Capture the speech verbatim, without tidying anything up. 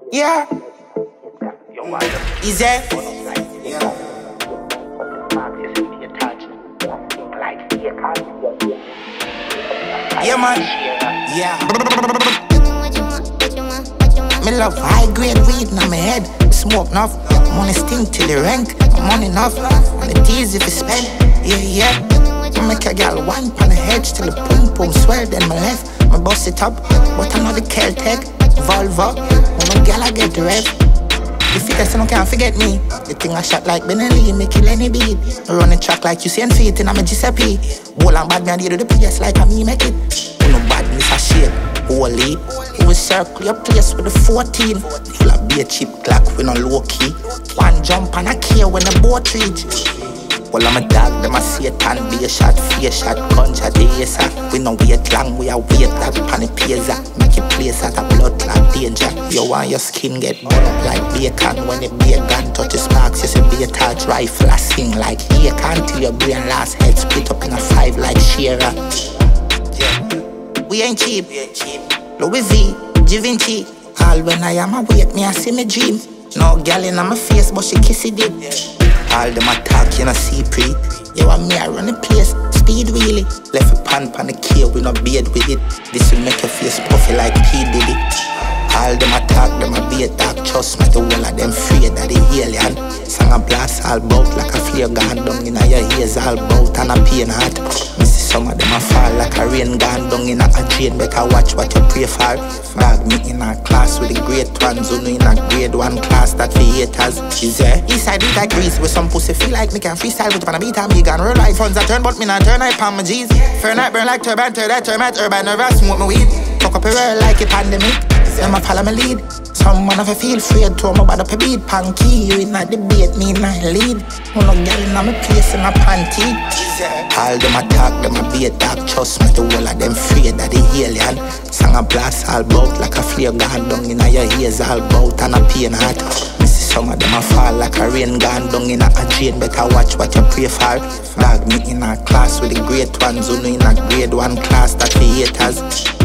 Yeah. Is it? Yeah. Yeah, man. Yeah. Me love high grade weed in my head. Smoke enough. Money stink till the rank. Money enough. And it's easy to spend. Yeah, yeah. I make a girl one pan the hedge till the boom boom swell. Then my left, my bust it up. But I know the Kel-Tec, Volvo. When no girl I get the rev. The fittest no can't forget me. The thing I shot like Benelli, make kill any beat. I run the track like you Usain Feet and I'm a Giuseppe. Whole and bad me I do the place like a me make it. Who no badness a shape, holy. Who will circle your place with the fourteen. Full of be a cheap clock with no low key. One jump and I care when the boat reach. Well, I'm a dog, them a Satan, be a shot, fear shot, gunshot, the ace. We no wait long, we are wait that pan it pays. Make it place at a blood clot danger. You want your skin get burn up like bacon. When it be a gun touch the sparks, you say be a touch rifle. I sing like here can't till your brain last head split up in a five like Shearer. Yeah. We ain't cheap, we ain't cheap. Louis V, Givenchy. All when I am awake, me I see me dream. No gal in my face, but she kiss it deep. All them attack, you know, see pre. You want me, I run the place, speed wheelie. Left a pan pan the key, we no beard with it. This will make your face puffy like P. Diddy. All them attack, them a be a dark. Trust me, the whole of them afraid of the alien. Song a blast all bout like a flare gun down in your ears all bout and a pain heart. Me see some of them a fall like a rain gun down in a drain. Better watch what you pray for. Dog me in a class with the great ones, who know in a grade one class that for haters. Is there? Eastside beat like grease with some pussy feel like me can freestyle with a beat and me gun roll like funds a turn, but me not turn like palm my G's. Fair night burn like turban, turn that turn at urban nervous, smoke my weed. Fuck up a world like a pandemic. Them a follow my lead. Some man of a feel afraid to me bad up a beat. Punky, you in a debate, me in a lead. Who no girl in my place in a panty. All them attack, them a be a dog. Trust me, the whole of them afraid of the alien. Song a blast all bout like a flare gun down in your ears all bout and a pain heart. Me see some of them a fall like a rain gun down in a drain. Better watch what you pray for. Dog me in a class with the great ones, who know in a grade one class that for haters.